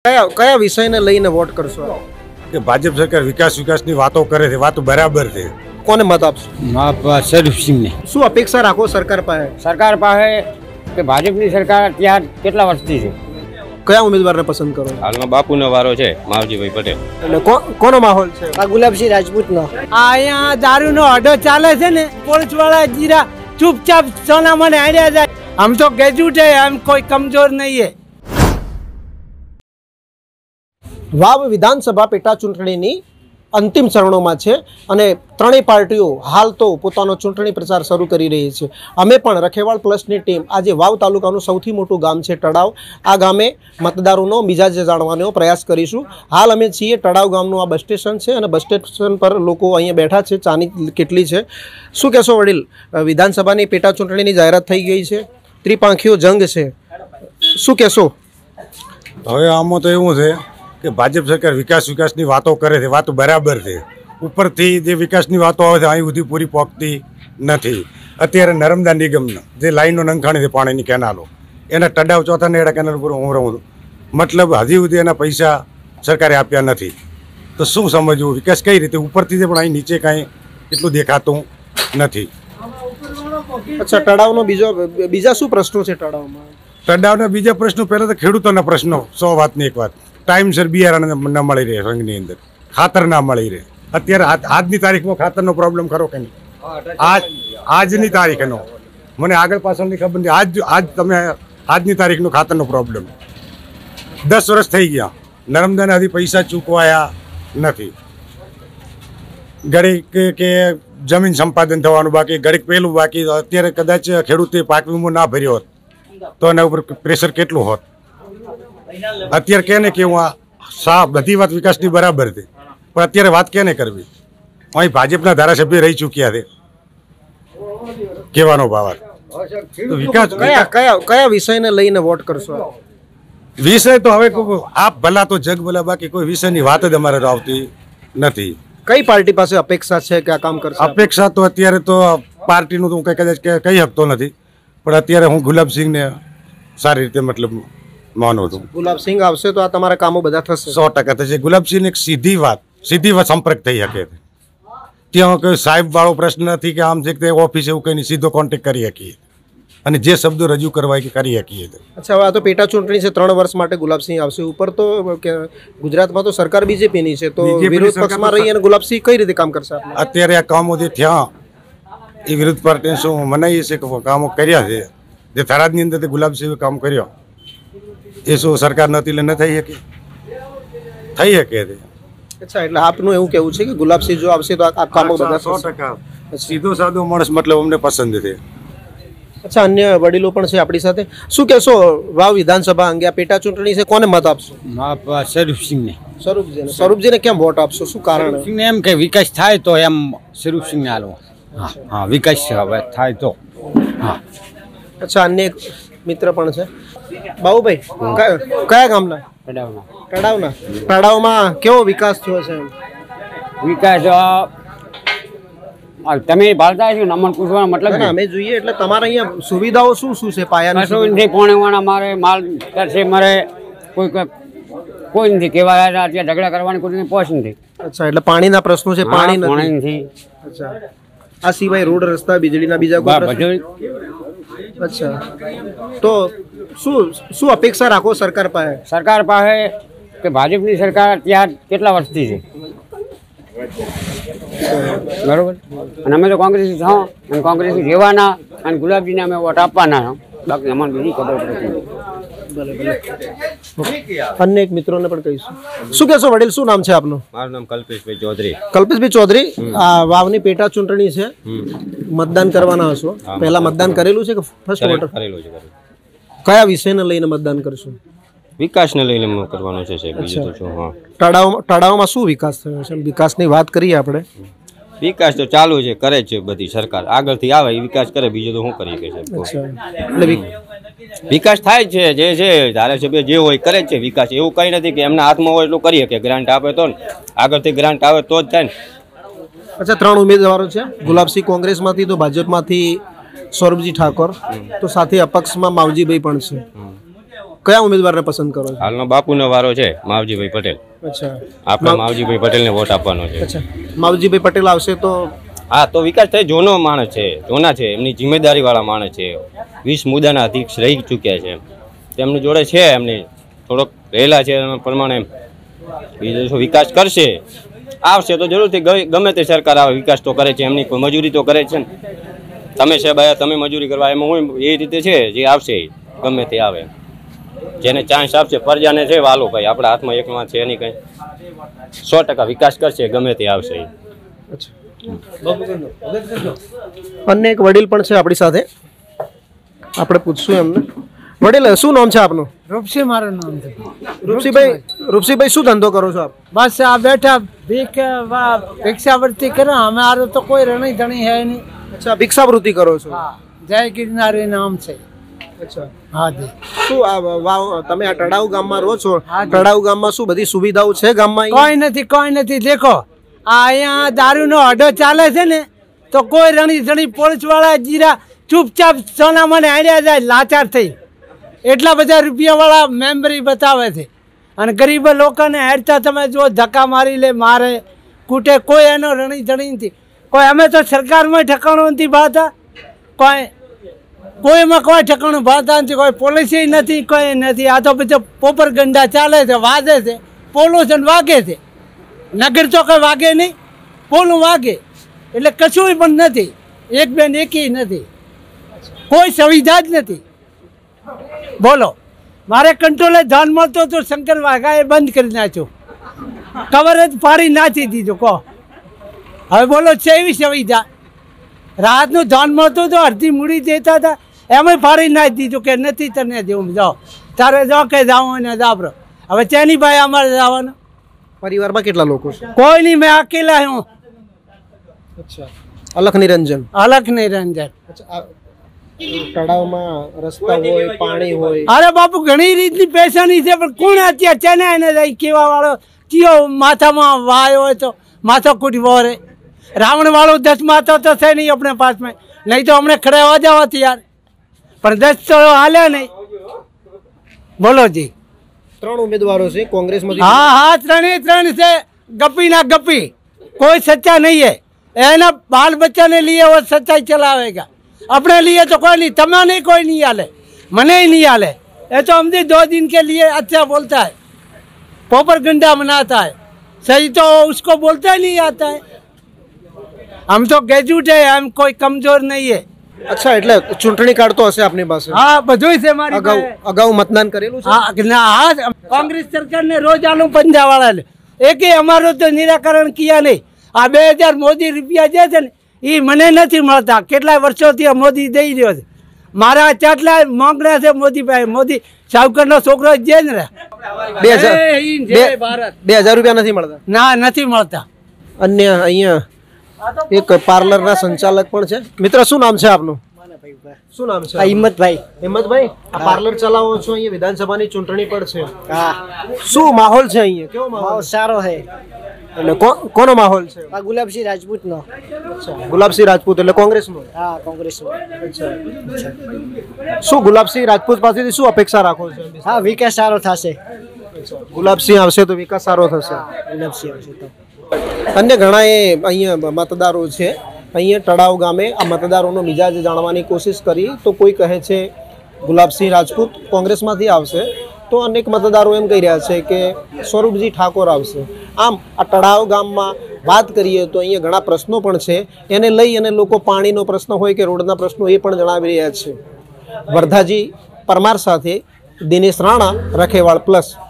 કયા વિષયને લઈને વોટ કરશો? કે ભાજપ સરકાર વિકાસની વાતો કરે છે, વાતો બરાબર છે. કોને મત આપશો? સ્વરૂપસિંહને. શું અપેક્ષા રાખો સરકાર પાસે? સરકાર પાસે કે ભાજપની સરકાર ત્યાં કેટલા વર્ષથી છે. કયા ઉમેદવારને પસંદ કરો? હાલમાં બાપુનો વારો છે, માવજીભાઈ પટેલ. એટલે કોનો માહોલ છે? ગુલાબસિંહ રાજપૂતનો. અહીંયા દારૂનો અડો ચાલે છે ને, પોલીસવાળા જીરા ચૂપચાપ સોનામાં હાર્યા જાય. આમ તો ગ્રેજ્યુએટ है, हम कोई कमजोर नहीं है. વાવ વિધાનસભા પેટા ચૂંટણીની અંતિમ ચરણોમાં છે અને ત્રણેય પાર્ટીઓ હાલ તો પોતાનો ચૂંટણી પ્રચાર શરૂ કરી રહી છે. અમે પણ રખેવાળ પ્લસની ટીમ આજે વાવ તાલુકાનું સૌથી મોટું ગામ છે તળાવ. આ ગામે મતદારોનો મિજાજ જાણવાનો પ્રયાસ કરીશું. હાલ અમે છીએ તળાવ ગામનું આ બસ સ્ટેશન છે અને બસ સ્ટેશન પર લોકો અહીંયા બેઠા છે. ચાની કેટલી છે? શું કહેશો વડીલ? વિધાનસભાની પેટા ચૂંટણીની જાહેરાત થઈ ગઈ છે, ત્રિપાંખીઓ જંગ છે, શું કહેશો? હવે આમાં તો એવું છે કે ભાજપ સરકાર વિકાસની વાતો કરે છે, વાતો બરાબર છે. ઉપરથી જે વિકાસની વાતો આવે છે અહીં સુધી પૂરી પહોંચતી નથી. અત્યારે નર્મદા નિગમના જે લાઈનો નંખાણી છે પાણીની કેનાલો, એના તડાવ ચોથા નેડા કેનાલ પર હું રહું છું, મતલબ હજી સુધી એના પૈસા સરકારે આપ્યા નથી. તો શું સમજવું વિકાસ કઈ રીતે ઉપરથી છે પણ અહીં નીચે કાંઈ એટલું દેખાતું નથી. અચ્છા, તળાવનો બીજા શું પ્રશ્નો છે તળાવમાં? તળાવના બીજા પ્રશ્નો પહેલાં તો ખેડૂતોના પ્રશ્નો. 100 વાતની એક વાત, ટાઈમસર બિયારણ ન મળી રહે, સંઘની અંદર ખાતર ના મળી રહે. અત્યારે આજની તારીખમાં ખાતરનો પ્રોબ્લેમ ખરો કે નહીં? આજની તારીખનો મને આગળ પાછળની ખબર નથી. આજ તમે આજની તારીખનો ખાતરનો પ્રોબ્લેમ 10 વર્ષ થઈ ગયા, નર્મદાના હજી પૈસા ચૂકવાયા નથી. ઘડીક કે જમીન સંપાદન થવાનું બાકી, ઘડીક પેલું બાકી. અત્યારે કદાચ ખેડૂતે પાક વીમો ના ભર્યો હોત તો એના ઉપર પ્રેશર કેટલું હોત. અત્યારે કેને કેવું આ બધી વાત વિકાસની બરાબર છે પણ અત્યારે વાત કેને કરવી? અહીં ભાજપના ધારાસભ્ય રહી ચૂક્યા છે. કહેવાનો ભાવ વિકાસ કયા વિષયને લઈને વોટ કરશો? વિષય તો હવે આપ ભલા તો જગ ભલા, બાકી કોઈ વિષયની વાત જ અમારે આવતી નથી. કઈ પાર્ટી પાસે અપેક્ષા છે કે આ કામ કરશે? અપેક્ષા તો અત્યારે તો પાર્ટીનું તો હું કદાચ કહી શકતો નથી, પણ અત્યારે હું ગુલાબસિંહને સારી રીતે મતલબ માનું છું. ગુલાબસિંહ આવશે તો આ તમારા કામો બધા થશે? 100% થશે. ગુલાબસિંહ એક સીધી વાત સંપર્ક થઈ શકે. ત્યાં કોઈ સાહેબ વાળો પ્રશ્ન નથી કે આમ છે કે ઓફિસ એવું કંઈ નહીં, સીધો કોન્ટેક્ટ કરી શકીએ અને જે શબ્દો રજૂ કરવા કે કરી શકીએ. અચ્છા, હવે આ તો પેટા ચૂંટણી છે, 3 વર્ષ માટે ગુલાબસિંહ આવશે. ઉપર તો ગુજરાતમાં તો સરકાર બીજેપીની છે, તો વિરોધ પક્ષમાં રહી અને ગુલાબસિંહ કઈ રીતે કામ કરશે? અત્યારે આ કામો જે થયા એ વિરોધ પાર્ટીને શું મનાઈએ છે કે કામો કર્યા છે, જે થરાદની અંદર ગુલાબસિંહે કામ કર્યો એ શું સરકાર નથી એટલે ન થઈ શકે? થઈ શકે. અચ્છા, એટલે આપનું એવું કેવું છે કે ગુલાબસિંહ જો આવશે તો આ કામો બધા 100% સીધો સાદો માણસ મતલબ અમને પસંદ છે. અચ્છા, અન્ય વડીલો પણ છે આપણી સાથે. શું કહેશો વાવ વિધાનસભા અંગે? આ પેટા ચૂંટણી છે, કોને મત આપશો? સ્વરૂપસિંહને. સ્વરૂપજીને કેમ વોટ આપશો? શું કારણ? એમ કે વિકાસ થાય તો એમ સ્વરૂપસિંહને હાલવો. હા, વિકાસ હવે થાય તો. હા. અચ્છા, અન્ય એક મિત્ર પણ છે. બાબુભાઈ, કયા ગામના? તળાવના. તળાવમાં કેવો વિકાસ થયો છે? વિકાસ તમે ભાળતા છો, અમને પૂછવાનો મતલબ અમે જોઈએ એટલે તમારે અહીંયા સુવિધાઓ શું શું છે? પાયાની પોણેવાળા મારે માલ કરશે, મારે કોઈ નથી કહેવાય, અત્યારે ઝઘડા કરવાની કોઈ પહોંચ નથી. અચ્છા, એટલે પાણીના પ્રશ્નો છે? પાણી નથી. અચ્છા, આ સિવાય રોડ રસ્તા વીજળીના બીજા કોઈ? અચ્છા, તો શું અપેક્ષા રાખો સરકાર પાસે? સરકાર પાસે કે ભાજપની સરકાર ત્યાં કેટલા વર્ષથી છે, બરોબર? અને અમે તો કોંગ્રેસી છો અને કોંગ્રેસી રહેવાના અને ગુલાબજીને અમે વોટ આપવાના છો, બાકી અમારે બીજી ખબર પડતી. અન્ય એક મિત્રોને પણ કહીશું. શું કહેશો વડીલ, શું નામ છે આપનું? મારું નામ કલ્પેશભાઈ ચૌધરી. કલ્પેશભાઈ ચૌધરી, આ વાવની પેટા ચૂંટણી છે, મતદાન કરવાના હશો. પહેલા મતદાન કરેલું છે કે ફર્સ્ટ વોટર? કરેલું છે. કયા વિષયને લઈને મતદાન કરશો? વિકાસને લઈને કરવાનો છે સાહેબ, બીજું તો શું. હા, તળાવમાં શું વિકાસ થયો છે? વિકાસની વાત કરીએ આપણે. વિકાસ તો ચાલુ છે, કરે છે બધી સરકાર, આગળથી આવે એ વિકાસ કરે, બીજું તો શું કરીએ કે સાહેબ? વિકાસ થાય છે, જે છે ધારાસભ્ય જે હોય કરે છે વિકાસ. એવું કંઈ નથી કે એમના હાથમાં હોય એટલું કરીએ કે ગ્રાન્ટ આપે તો ને, આગળથી ગ્રાન્ટ આવે તો જ થાય ને. અચ્છા, 3 ઉમેદવારો છે. ગુલાબસિંહ કોંગ્રેસમાંથી, તો ભાજપમાંથી સ્વરૂપજી ઠાકોર, તો સાથે અપક્ષમાં માવજીભાઈ પણ છે. કયા ઉમેદવારને પસંદ કરો છો? હાલનો બાપુનો વારો છે માવજીભાઈ પટેલ. અચ્છા, આપણે માવજીભાઈ પટેલને વોટ આપવાનો છે. અચ્છા, માવજીભાઈ પટેલ આવશે તો હા, તો વિકાસ થાય. જોનો માણસ છે, જોના છે, એમની જિમ્મેદારી વાળા માણસ છે. 20 મુદ્દાના અધ્યક્ષ રહી ચૂક્યા છે. તેમની જોડે છે, એમની થોડોક રહેલા છે એ પ્રમાણે બીજો વિકાસ કરશે. આવશે તો જરૂરથી ગમે તે સરકાર આવે વિકાસ તો કરે છે. એમની મજૂરી તો કરે છે ને. તમે સાહેબ આયા, તમે મજૂરી કરવા, એમાં હું એ રીતે છે. જે આવશે ગમે તે આવે, જેને ચાન્સ આપશે પ્રજાને છે વાલો ભાઈ. આપણા હાથમાં એકમાં છે નહીં કંઈ. 100% વિકાસ કરશે ગમે તે આવશે. અન્ય એક વડીલ પણ છે આપણી સાથે, આપણે પૂછશું એમને. વડીલ, શું નામ છે આપનું? રૂપસી મારું નામ છે. રૂપસીભાઈ, શું ધંધો કરો છો આપ? બસ આ બેઠા ભિક્ષાવૃત્તિ કરો. અમારું તો કોઈ રણી ધણી હે નહીં. અચ્છા, ભિક્ષાવૃત્તિ કરો છો? હા, જય ગિરનાર એ નામ છે. અચ્છા, હા જી. શું આ તમે આ તળાવ ગામમાં રહો છો? તળાવ ગામમાં શું બધી સુવિધાઓ છે ગામમાં? કોઈ નથી. દેખો આ અહીંયા દારૂનો અડ્ડો ચાલે છે ને, તો કોઈ રણી ધણી પોલીસ વાળા જીરા ચૂપચાપ સોનામાં હાર્યા જાય લાચાર થઈ. એટલા બધા રૂપિયા વાળા મેમ્બરી બતાવે છે, અને ગરીબ લોકોને હેરતા તમે જો ધક્કા મારી લે, મારે કૂટે. કોઈ એનો રણી ધણી નથી. કોઈ અમે તો સરકારમાં ઠકાણું નથી ભાતા, કોઈમાં કોઈ ઠકાણું ભાતા નથી, કોઈ પોલિસી નથી, કોઈ નથી. આ તો બધો પોપર ગંડા ચાલે છે, વાગે છે, પોલ્યુશન વાગે છે. નગર તો કોઈ વાગે નહીં, પોલું વાગે. એટલે કશું પણ નથી. એક બેન એકી નથી, કોઈ સુવિધા જ નથી. બોલો, મારે કંટ્રોલે ધ્યાન મળતો તો શંકર વાઘાએ બંધ કરી નાખ્યો, કવર જ ફાડી નાખી દીધો. કહો હવે બોલો, છે એવી સુવિધા? રાતનું ધ્યાન મળતું તો અડધી મૂડી દેતા હતા, એમાં ફાડી નાખી દીધું કે નથી તને જેવું. જાઓ તારે જાઓ કે જાઓ ને જાબરો. હવે ચેની ભાઈ અમારે જવાનું? પરિવારમાં કેટલા લોકો છે? કોઈ નહીં, મેં અકેલા હું. અચ્છા, અલખ નિરંજન. અલખ નિરંજન. તળાવમાં રસ્તા હોય, પાણી હોય? અરે બાપુ, ઘણી રીતની પૈસાની છે, પણ કોણ અત્યારે ચેને એને જાય કેવા વાળો કયો માથામાં વાય હોય તો માથો કૂટી વરે. રાવણ વાળો 10 માથો તો છે નહીં આપણે પાસમાં, નહીં તો હમણાં ખડેવા જવાથી યાર. પણ 10 તો હાલ્યા નહીં. બોલો જી. 3 ઉમેદવારો છે કોંગ્રેસમાંથી. હા, ત્રણે છે. ગપ્પી ના ગપ્પી, કોઈ સચ્ચા નહીં है. એના બાલ બચ્ચાને લીએ वो सच्चाई चलावेगा, अपने लिए तो कोई नहीं. तमा नहीं, कोई नहीं हाले, मने ही नहीं हाले. ये तो हमने 2 दिन के लिए अच्छा बोलता है, पोपर गंडा मनाता है. सही तो उसको बोलता ही नहीं आता है. हम तो ग्रेजुएट है, हम कोई कमजोर नहीं है. અચ્છા, એટલે ચૂંટણી કાર્ડ તો હશે આપની પાસે? હા, બધું છે મારી પાસે. અગાઉ મતદાન કરેલું છે? હા, કોંગ્રેસ સરકારને રોજ આલું પંજાવાળાને. એકે અમારું તો નિરાકરણ કિયા નહીં. આ 2000 મોદી રૂપિયા જે છે ને એ મને નથી મળતા. કેટલાય વર્ષોથી મોદી દઈ રહ્યો છે. મારા ચાટલા માંગણા છે મોદી પાસે. મોદી સાવકરનો છોકરો જે ને 2000 રૂપિયા નથી મળતા? ના, નથી મળતા. અન્ય અહીંયા એક પાર્લરના સંચાલક પણ છે. મિત્ર, શું નામ છે આપનું? શું નામ છે? હિંમતભાઈ. હિંમતભાઈ, આ પાર્લર ચલાવો છો, અહીંયા વિધાનસભાની ચૂંટણી પણ છે. શું માહોલ છે અહીંયા? કેવો માહોલ? સારો છે. એટલે કોનો માહોલ છે? ગુલાબસિંહ રાજપૂતનો. ગુલાબસિંહ રાજપૂત એટલે કોંગ્રેસનો? હા, કોંગ્રેસનો. શું ગુલાબસિંહ રાજપૂત પાસેથી શું અપેક્ષા રાખો છો? હા, વિકાસ સારો થશે. ગુલાબસિંહ આવશે તો વિકાસ સારો થશે. ગુલાબસિંહ આવશે તો. અન્ય ઘણા એ અહીંયા મતદારો છે. અહીંયા તળાવ ગામે આ મતદારોનો મિજાજ જાણવાની કોશિશ કરી તો કોઈ કહે છે ગુલાબસિંહ રાજપૂત કોંગ્રેસમાંથી આવશે, તો અનેક મતદારો એમ કહી રહ્યા છે કે સ્વરૂપજી ઠાકોર આવશે. આમ આ તળાવ ગામમાં વાત કરીએ તો અહીંયા ઘણા પ્રશ્નો પણ છે. એને લઈ અને લોકો પાણીનો પ્રશ્ન હોય કે રોડના પ્રશ્નો એ પણ જણાવી રહ્યા છે. વર્ધાજી પરમાર સાથે દિનેશ રાણા, રખેવાળ પ્લસ.